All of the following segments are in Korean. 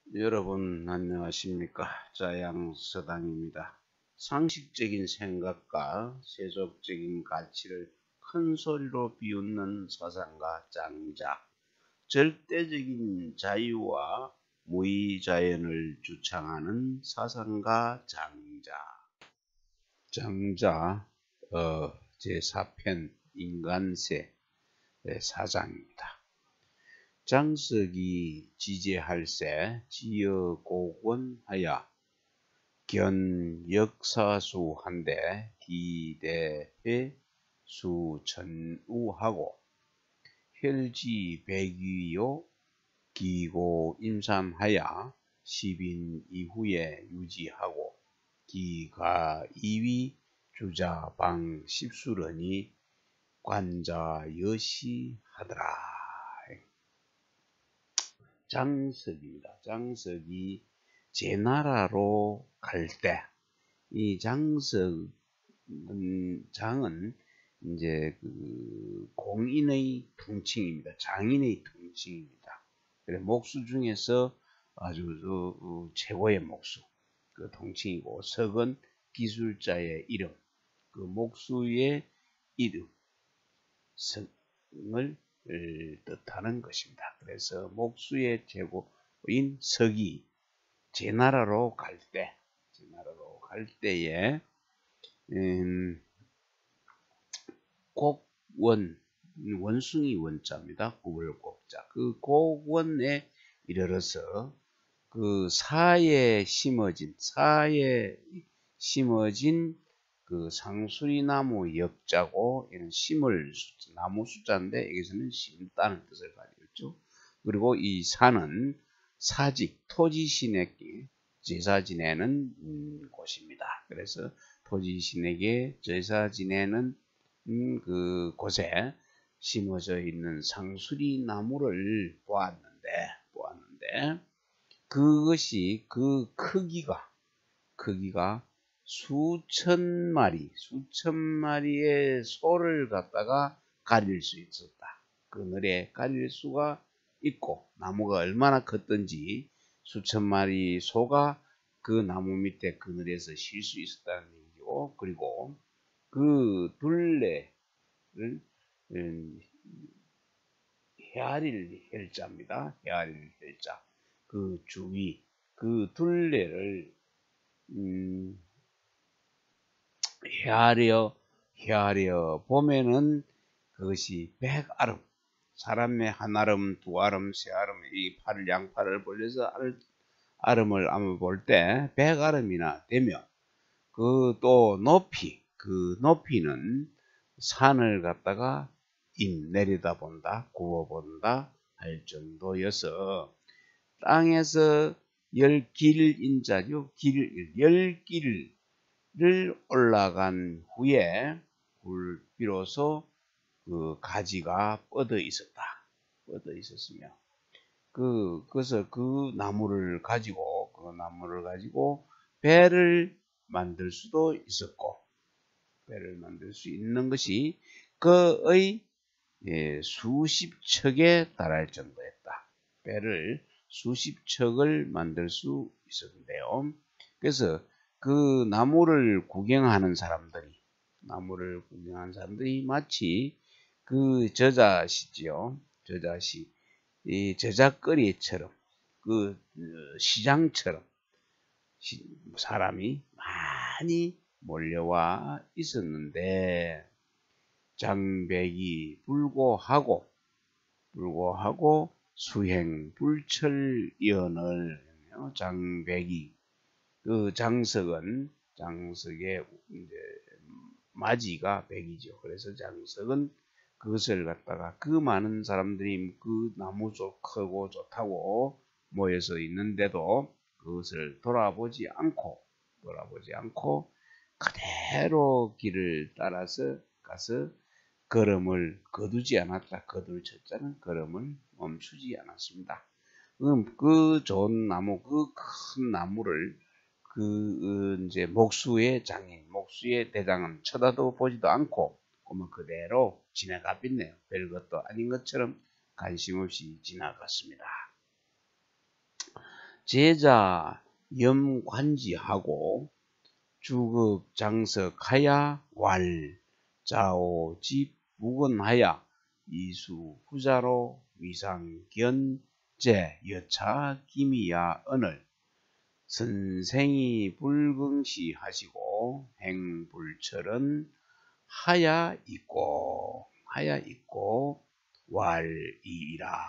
여러분 안녕하십니까? 자양서당입니다. 상식적인 생각과 세속적인 가치를 큰 소리로 비웃는 사상가 장자, 절대적인 자유와 무의자연을 주창하는 사상가 장자. 장자 제4편 인간세 사장입니다. 장석이 지제할세 지여고권하여 견역사수한데 기대회 수천우하고 혈지백위요 기고임산하여 10인 이후에 유지하고 기가이위 주자방 10수러니 관자여시하더라. 장석입니다. 장석이 제나라로 갈 때, 이 장은 이제 공인의 통칭입니다. 장인의 통칭입니다. 그래 목수 중에서 아주 최고의 목수, 그 통칭이고, 석은 기술자의 이름, 그 목수의 이름, 성을 뜻하는 것입니다. 그래서 목수의 제고인 석이 제나라로 갈 때에 곡원, 원숭이 원자입니다. 구월곡자. 그 곡원에 이르러서 그 사에 심어진 그 상수리나무 역자고, 이는 심을 나무 숫자인데 여기서는 심다는 뜻을 가지고 있죠. 그리고 이 산은 사직, 토지신에게 제사 지내는 곳입니다. 그래서 토지신에게 제사 지내는 그 곳에 심어져 있는 상수리 나무를 보았는데 그것이 그 크기가 수천 마리의 소를 갖다가 가릴 수 있었다. 그늘에 가릴 수가 있고, 나무가 얼마나 컸던지 수천 마리 소가 그 나무 밑에 그늘에서 쉴 수 있었다는 얘기고, 그리고 그 둘레를 헤아릴 헬자입니다. 헤아릴 헬자. 그 주위, 그 둘레를 헤아려 보면은 그것이 100아름, 사람의 한 아름, 두 아름, 세 아름, 이 양팔을 벌려서 아름을 아마 볼 때 100아름이나 되며, 그 또 높이는 산을 갖다가 내려다본다, 굽어본다 할 정도여서, 땅에서 10길인자죠. 10길을 올라간 후에 비로소 그 가지가 뻗어 있었으며, 그래서 그 나무를 가지고 배를 만들 수도 있었고, 배를 만들 수 있는 것이 그의 수십 척에 달할 정도였다. 배를 수십 척을 만들 수 있었는데요. 그래서 그 나무를 구경하는 사람들이 마치 그 저자시지요. 이 저작거리처럼, 그 시장처럼 사람이 많이 몰려와 있었는데, 장백이 불고하고 수행 불철연을, 장백이, 그 장석의 이제 맞이가 백이죠. 그래서 장석은 그것을 갖다가 그 많은 사람들이 그 나무 크고 좋다고 모여서 있는데도 그것을 돌아보지 않고 그대로 길을 따라서 가서 걸음을 거두지 않았다. 거둘 첫자는 걸음을 멈추지 않았습니다. 그 좋은 나무, 그 큰 나무를 이제 목수의 대장은 쳐다도 보지도 않고 그대로 지나가 빗네요. 별것도 아닌 것처럼 관심 없이 지나갔습니다. 제자 염관지하고 주극 장석하야 왈 자오집 무건하야 이수 후자로 위상견제 여차 기미야 언을 선생이 불긍시 하시고 행불철은 하야 있고 왈이라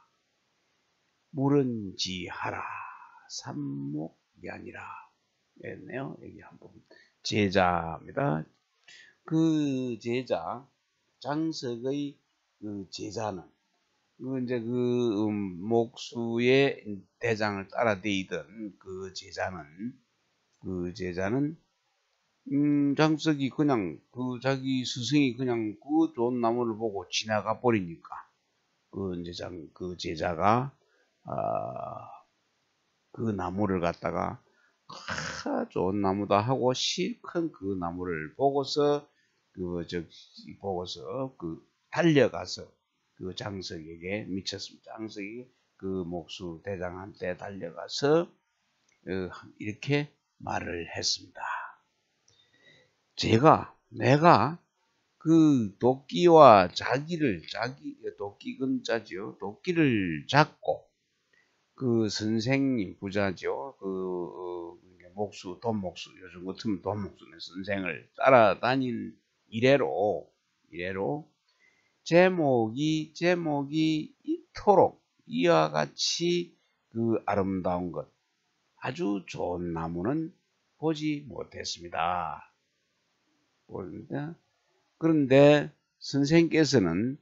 물은지하라 삼목이 아니라 했네요. 여기 한번 제자입니다. 그 제자 장석의 그 제자는 이제 목수의 대장을 따라 다니던 그 제자는 장석이 그냥 자기 스승이 그냥 그 좋은 나무를 보고 지나가 버리니까 그 제자가 그 나무를 갖다가 좋은 나무다 하고 실컷 그 나무를 보고서 달려가서 그 장석에게 미쳤습니다. 장석이 그 목수 대장한테 달려가서 이렇게 말을 했습니다. 내가 그 도끼와 도끼 근자지요. 도끼를 잡고 그 선생님 부자죠. 돈목수, 요즘 같으면 돈목수네 선생을 따라다닌 이래로 제목이 이토록 이와 같이 그 아름다운 것, 아주 좋은 나무는 보지 못했습니다. 그런데 선생께서는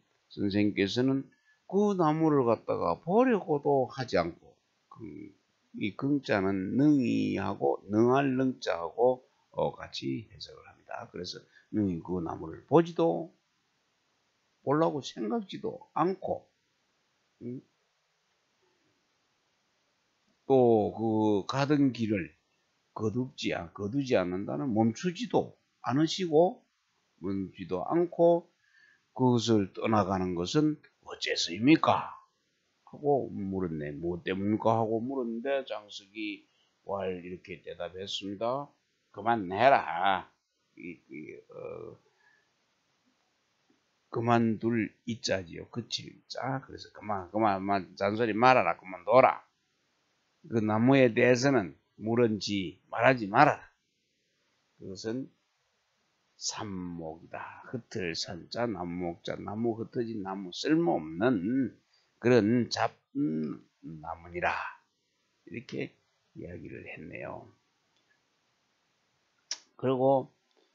그 나무를 갖다가 보려고도 하지 않고 이 긍자는 능이하고 능할 능자하고 같이 해석을 합니다. 그래서 능이 그 나무를 보려고 생각지도 않고 또 그 가던 길을 거두지 않는다는 멈추지도 않고 그것을 떠나가는 것은 어째서입니까? 하고 물었네. 뭐 때문입니까? 하고 물었는데 장석이 왈 이렇게 대답했습니다. 그만해라. 그만둘 이자지요. 그칠 이자. 그래서 그만 잔소리 말아라. 그만둬라. 그 나무에 대해서는 물은지 말하지 말아라. 그것은 삼목이다. 흩을 산자 나무목자 나무 흩어진 나무 쓸모없는 그런 잡은 나무니라. 이렇게 이야기를 했네요. 그리고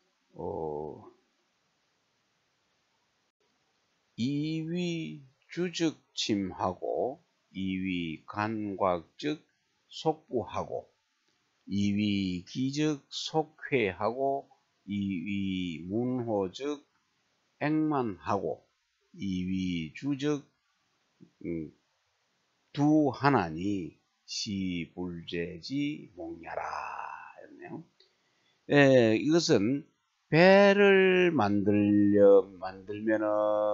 이위 주적침하고 이위 간곽즉 속부하고 이위 기즉 속회하고 이위 문호즉 액만하고 이위 주즉 두 하나니 시불제지 몽야라 였네요. 이것은 배를 만들면은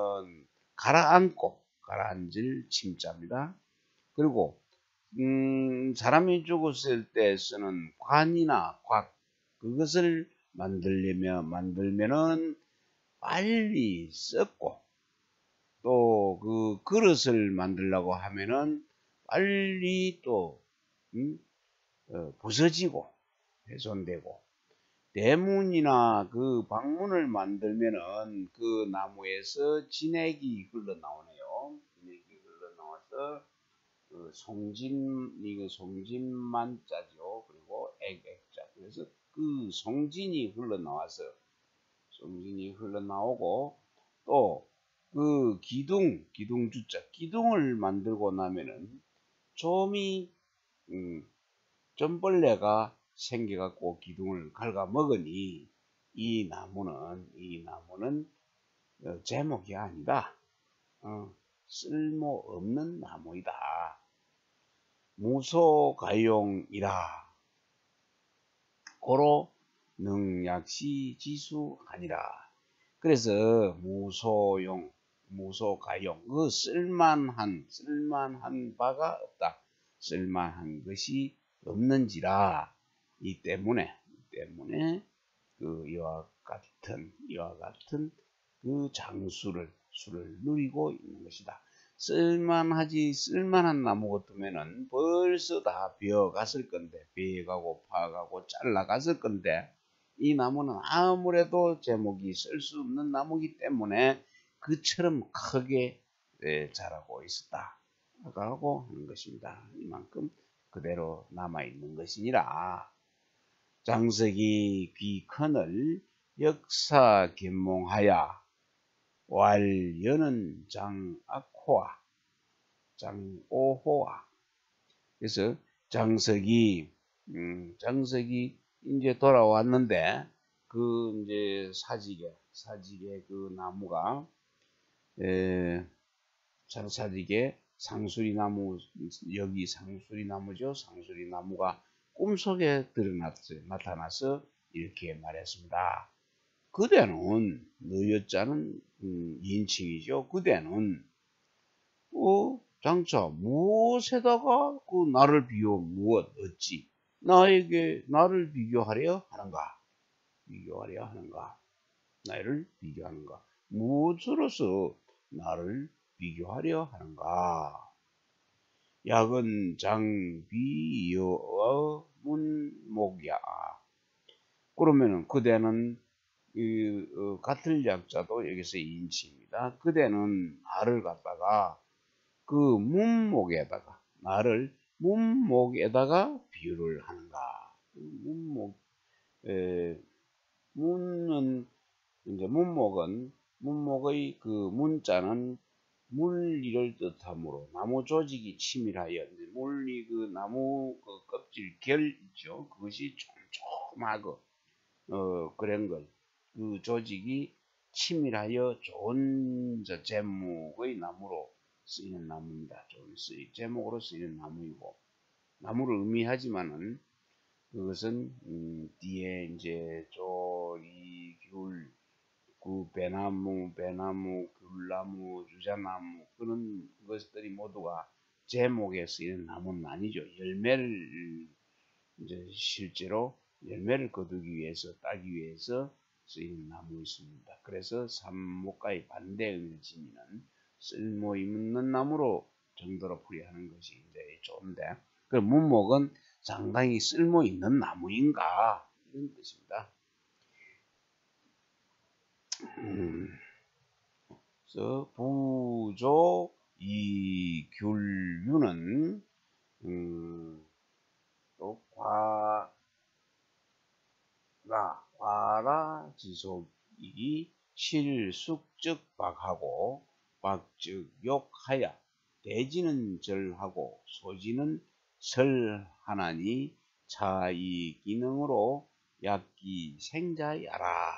가라앉을 침자입니다. 그리고 사람이 죽었을 때 쓰는 관이나 곽 그것을 만들면은 빨리 썩고 또 그 그릇을 만들려고 하면은 빨리 또 부서지고 훼손되고 대문이나 그 방문을 만들면은 그 나무에서 진액이 흘러나오네요. 진액이 흘러나와서 그 이거 송진만자죠. 그리고 액자. 그래서 그 송진이 흘러나오고 또 그 기둥주자 기둥을 만들고 나면은 좀벌레가 생겨갖고 기둥을 갉아먹으니 이 나무는 제목이 아니다. 쓸모없는 나무이다. 무소가용이라. 고로 능약시 지수하니라. 그래서 무소가용 그 쓸만한 바가 없다. 쓸만한 것이 없는지라 이 때문에 그 이와 같은 그 수를 누리고 있는 것이다. 쓸만한 나무 같으면은 벌써 다 베어갔을 건데, 베어가고 파가고 잘라갔을 건데, 이 나무는 아무래도 제목이 쓸 수 없는 나무이기 때문에 그처럼 크게 자라고 있었다 라고 하는 것입니다. 이만큼 그대로 남아있는 것이니라. 장석이 귀컨을 역사 견몽하여 왈연은 장오호와. 그래서 장석이 이제 돌아왔는데 그 이제 사직에 그 나무가 사직에 상수리나무, 여기 상수리나무죠. 상수리나무가 꿈속에 나타나서 이렇게 말했습니다. 그대는 너여자는 인칭이죠. 그대는 장차 무엇에다가 그 나를 어찌 나에게 나를 비교하려 하는가? 나를 비교하는가? 무엇으로서 나를 비교하려 하는가? 약은 장비여 문목야. 그러면은 그대는 같을 약자도 여기서 인치입니다. 그대는 나를 갖다가 그 나를 문목에다가 비유를 하는가? 문목의 그 문자는 물리를 뜻하므로 나무 조직이 치밀하여, 물리 그 나무 그 껍질 결 있죠. 그것이 촘촘하고 그런 것, 그 조직이 치밀하여 좋은 제목의 나무로 쓰이는 나무입니다. 좋은 제목으로 쓰이는 나무이고, 나무를 의미하지만은 그것은 뒤에 이제 조리, 귤, 그 배나무, 귤나무, 유자나무, 그런 것들이 모두가 제목에 쓰이는 나무는 아니죠. 열매를 이제 실제로 열매를 거두기 위해서, 따기 위해서 쓰이는 나무였습니다. 그래서 삼목가의 반대 의미를 지니는 쓸모 있는 나무로 정도로 풀이하는 것이 이제 좋은데, 그 문목은 상당히 쓸모 있는 나무인가 이런 뜻입니다. 그래서 부조 이귤류는 또 과라지속이 실숙적 박하고 박즉 욕하야 대지는 절하고 소지는 설하나니 차이 기능으로 약기 생자야라.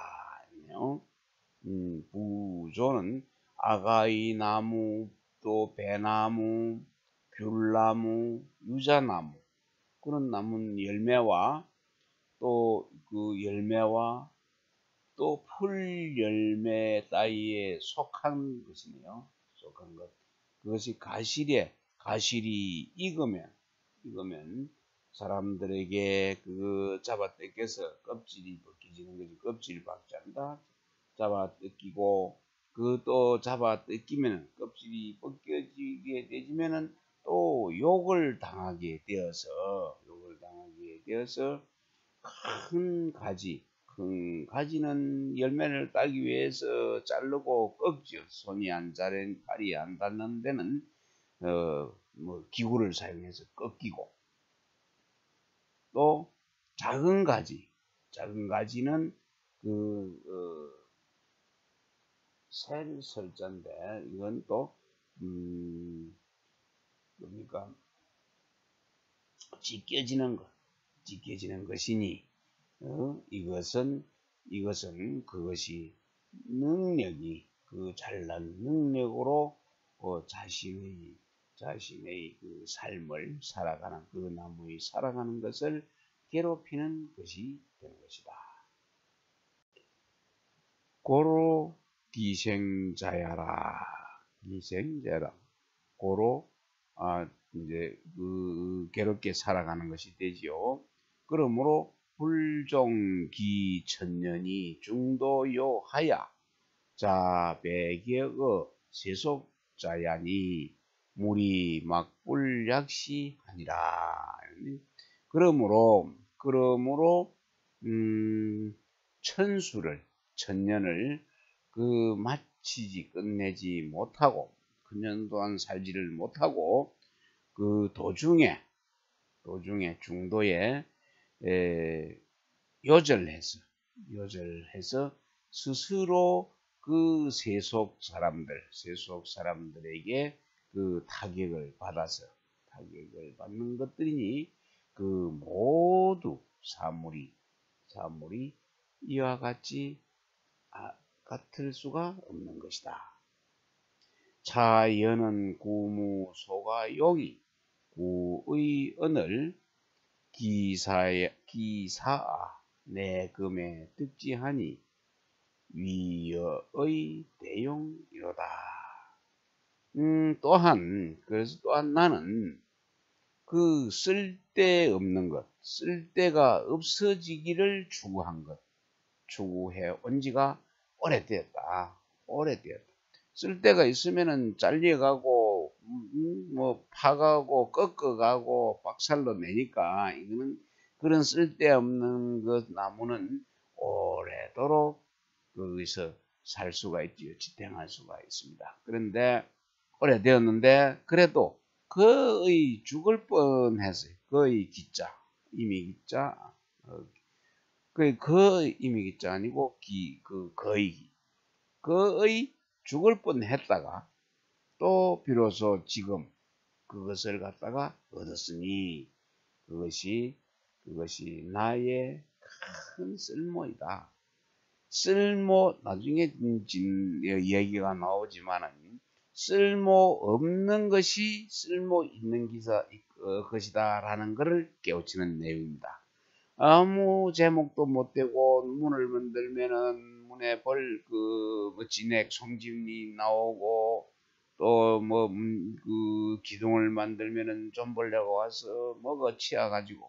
부조는 아가이 나무, 또 배나무, 귤나무, 유자나무, 그런 나무는 열매와 또 그 열매와 또 풀 열매 따위에 속한 것이네요. 속한 것. 그것이 가실이 익으면 사람들에게 그 잡아 뜯겨서 껍질이 벗겨지는 거지. 껍질을 박자한다. 잡아 뜯기고, 그 또 잡아 뜯기면 껍질이 벗겨지게 되지면은 또 욕을 당하게 되어서 큰 가지는 열매를 따기 위해서 자르고 꺾죠. 손이 안 자른, 팔이 안 닿는 데는 기구를 사용해서 꺾이고, 또 작은 가지는 설자인데, 이건 또 뭡니까? 찢겨지는 것이니, 이것은 그것이 능력이 그 잘난 능력으로 자신의 그 삶을 살아가는, 그 나무의 살아가는 것을 괴롭히는 것이 되는 것이다. 고로 기생자야라. 고로 이제 괴롭게 살아가는 것이 되지요. 그러므로 불종기천년이 중도요하야 자배격의 세속자야니 무리 막불약시 아니라. 그러므로 천년을 마치지 끝내지 못하고 천년 동안 살지를 못하고 그 도중에 중도에 요절해서 스스로 그 세속 사람들에게 그 타격을 받는 것들이니 그 모두 사물이 이와 같을 수가 없는 것이다. 차여는 구무소가 용이 구의 언을 기사아 내 금에 득지하니 위여의 대용이로다. 그래서 또한 나는 그 쓸데없는 것, 쓸데가 없어지기를 추구해 온 지가 오래되었다. 쓸데가 있으면은 잘려가고, 뭐, 파가고, 꺾어가고, 박살로 내니까, 이거는 그런 쓸데없는 것 나무는 오래도록 거기서 살 수가 있지요. 지탱할 수가 있습니다. 그런데, 오래되었는데, 그래도 거의 죽을 뻔했어요. 거의 기자, 이미 기자, 이미 기자 아니고, 거의 죽을 뻔했다가 또 비로소 지금 그것을 갖다가 얻었으니 그것이 나의 큰 쓸모이다. 나중에 얘기가 나오지만은 쓸모없는 것이 쓸모 있는 것이다라는 것을 깨우치는 내용입니다. 아무 제목도 못 되고 문을 만들면은 문에 진액 송진이 나오고 또 기둥을 만들면은 좀벌레가 와서 먹어 치워가지고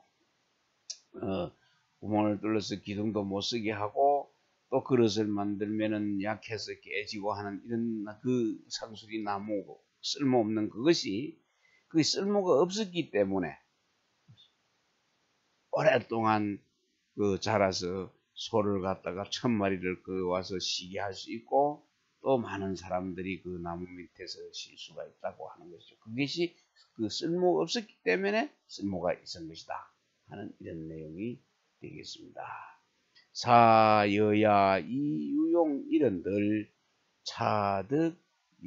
구멍을 뚫어서 기둥도 못 쓰게 하고 또 그릇을 만들면은 약해서 깨지고 하는 이런 그 상수리 나무고 쓸모없는 그것이 그 쓸모가 없었기 때문에 오랫동안 자라서 소를 갖다가 1000마리를 와서 쉬게 할 수 있고 또 많은 사람들이 그 나무 밑에서 쉴 수가 있다고 하는 것이죠. 그것이 그 쓸모가 없었기 때문에 쓸모가 있었던 것이다 하는 이런 내용이 되겠습니다. 사여야 이유용 이런들 차득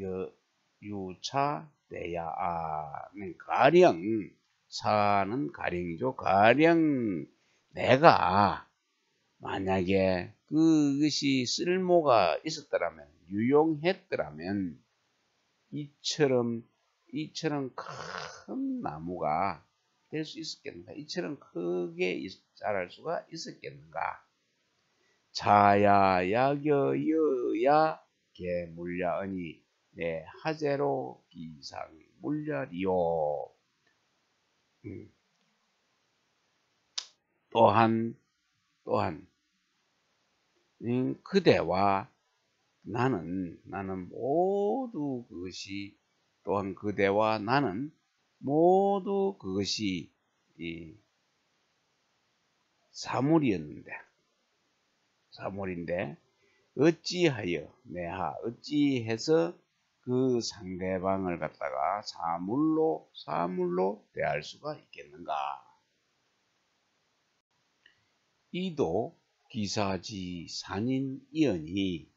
유차 대야는 가령 사는 가령이죠. 가령 내가 만약에 그것이 쓸모가 있었더라면 유용했더라면 이처럼 큰 나무가 될 수 있었겠는가? 이처럼 크게 자랄 수가 있었겠는가? 자야 야겨여야 개물야언이 내 하제로 기상 물야리요. 또한 그대와 나는 모두 그것이 또한 그대와 나는 모두 그것이 사물인데 어찌해서 그 상대방을 갖다가 사물로 대할 수가 있겠는가? 이도 기사지 산인이언이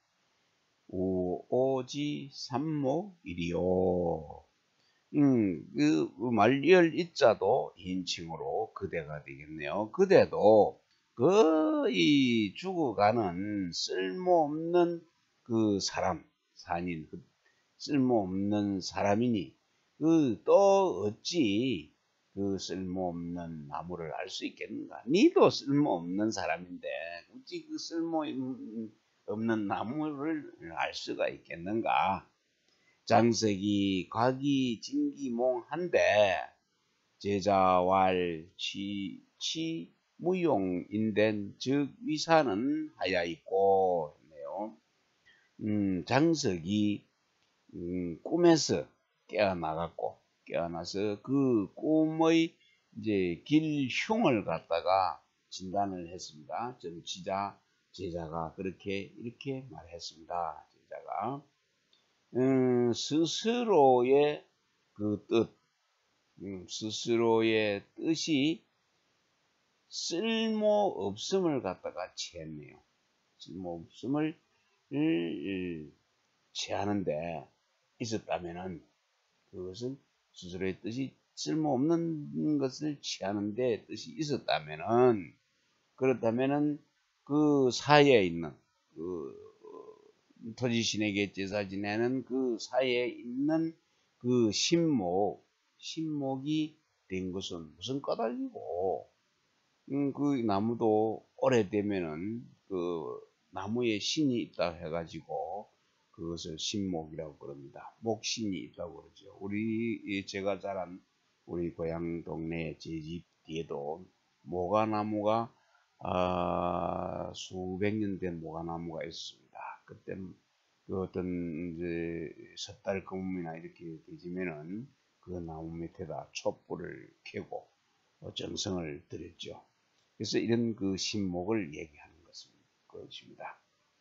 오지 삼목이리요. 그 말리을 이자도 인칭으로 그대가 되겠네요. 그대도 거의 죽어가는 쓸모없는 그 사람, 산인, 쓸모없는 사람이니 또 어찌 그 쓸모없는 나무를 알 수 있겠는가? 니도 쓸모없는 사람인데 어찌 그 쓸모없는 나무를 알 수가 있겠는가? 장석이 과기 진기몽한데 제자왈 치 무용인된 즉 위사는 하야 있고 했네요. 장석이 꿈에서 깨어나서 그 꿈의 이제 길흉을 갖다가 진단을 했습니다. 좀 제자가 그렇게 이렇게 말했습니다. 제자가 스스로의 그 뜻, 스스로의 뜻이 쓸모없음을 갖다가 취했네요. 쓸모없음을 취하는데 있었다면은 그것은 스스로의 뜻이 쓸모없는 것을 취하는데 뜻이 있었다면은 그렇다면은 그 사이에 있는 그 토지신에게 제사 지내는 그 사이에 있는 그 신목이 된 것은 무슨 까닭이고 그 나무도 오래되면은 그 나무에 신이 있다 해가지고 그것을 신목이라고 그럽니다. 목신이 있다고 그러죠. 제가 자란 우리 고향 동네 제 집 뒤에도 모가나무가 수백 년 된 모가나무가 있습니다. 그때 그 어떤 이제 섣달 거름이나 이렇게 되지면은 그 나무 밑에다 촛불을 켜고 정성을 들였죠. 그래서 이런 그 신목을 얘기하는 것입니다.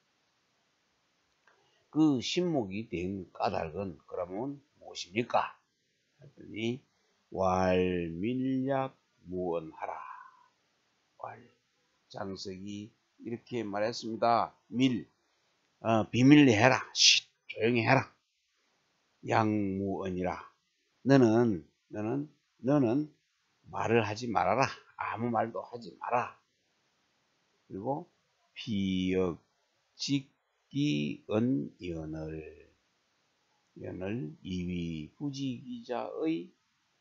그 신목이 된 까닭은 그러면 무엇입니까? 했더니 왈밀약 무언하라. 장석이 이렇게 말했습니다. 비밀리 해라. 조용히 해라. 양무언이라. 너는 말을 하지 말아라. 아무 말도 하지 마라. 그리고 비역직기은 연을 이위 후지기자의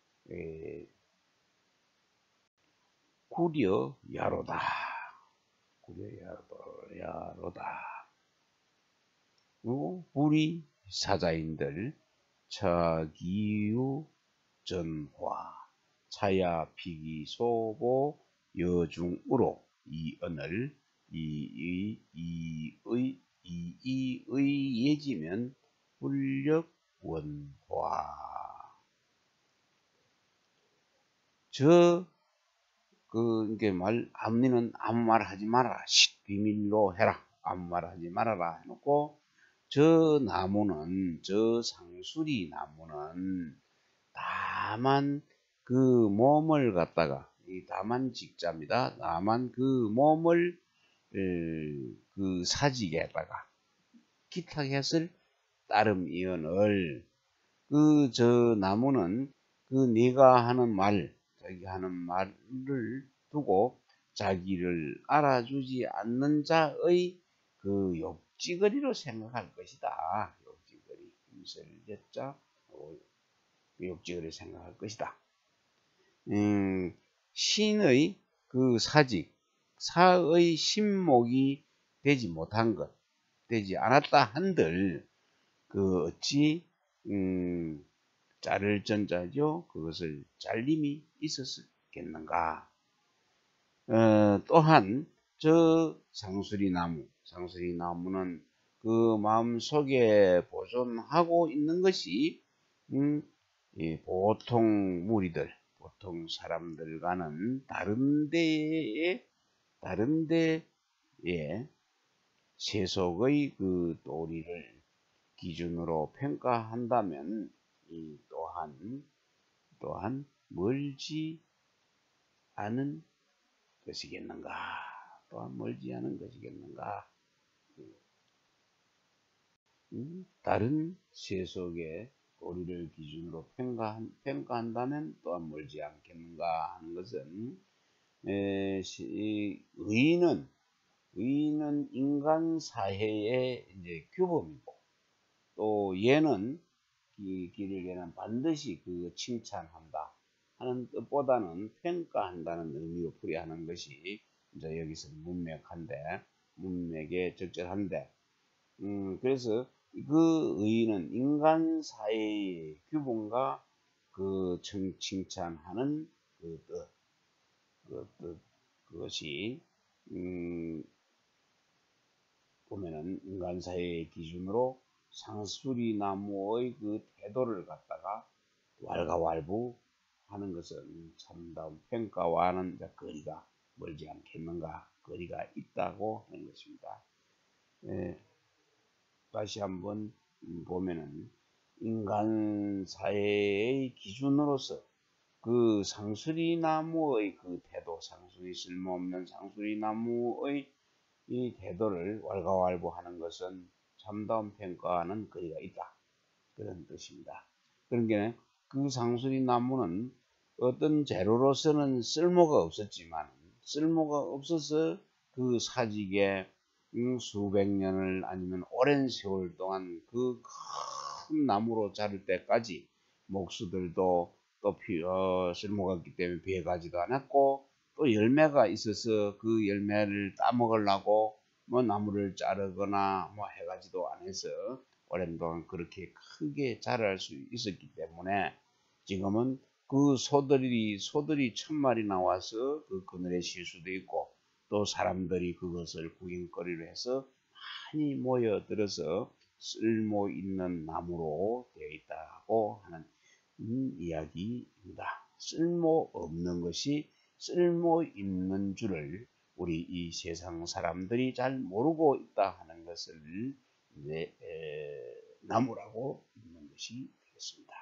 구려야로다. 그리고 불이 사자인들 차기유 전화 차야 피기소보 여중으로 이언을 이의 예지면 불력 원화 이게 앞니는 아무 말 하지 말아라. 비밀로 해라. 아무 말 하지 말아라 해놓고 저 상수리 나무는 다만 그 몸을 갖다가 다만 직자입니다. 다만 그 몸을 그 사직에다가 기탁했을 따름이언을 저 나무는 그 네가 하는 자기 하는 말을 두고 자기를 알아주지 않는 자의 그 욕지거리로 생각할 것이다. 욕지거리, 임설제자, 욕지거리 생각할 것이다. 신의 그 사의 신목이 되지 않았다 한들 그 어찌 자를 전자죠. 그것을 잘림이 있었겠는가. 또한 저 상수리 나무는 그 마음속에 보존하고 있는 것이 보통 무리들, 보통 사람들과는 다른 데에 세속의 그 도리를 기준으로 평가한다면 또한 멀지 않은 것이겠는가. 다른 세속의 도리를 기준으로 평가한다면 또한 멀지 않겠는가 하는 것은 의는 인간 사회의 이제 규범이고 또 얘는 얘는 반드시 그 칭찬한다 하는 뜻보다는 평가한다는 의미로 풀이하는 것이 이제 여기서 문맥에 적절한데 그래서 그 의의는 인간 사회의 규범과 그 칭찬하는 그 뜻, 그것이 보면은 인간 사회의 기준으로 상수리 나무의 그 태도를 갖다가 왈가왈부하는 것은 참다운 평가와는 거리가 멀지 않겠는가, 거리가 있다고 하는 것입니다. 예, 다시 한번 보면은 인간 사회의 기준으로서 그 상수리 나무의 그 태도, 상수리 쓸모없는 상수리 나무의 이 태도를 왈가왈부하는 것은 참다운 평가와는 거리가 있다. 그런 뜻입니다. 그런 게 그 상수리 나무는 어떤 재료로서는 쓸모가 없었지만 쓸모가 없어서 그 사직에 수백 년을 아니면 오랜 세월 동안 그 큰 나무로 자를 때까지 목수들도 또 쓸모가 없기 때문에 비해가지도 않았고 또 열매가 있어서 그 열매를 따먹으려고 뭐 나무를 자르거나 뭐 해가지도 않아서 오랜 동안 그렇게 크게 자랄 수 있었기 때문에 지금은 그 소들이 1000마리 나와서 그 그늘에 쉴 수도 있고 또 사람들이 그것을 구경거리로 해서 많이 모여들어서 쓸모 있는 나무로 되어 있다고 하는 이야기입니다. 쓸모 없는 것이 쓸모 있는 줄을 우리 이 세상 사람들이 잘 모르고 있다 하는 것을 이제 나무라고 읽는 것이 되겠습니다.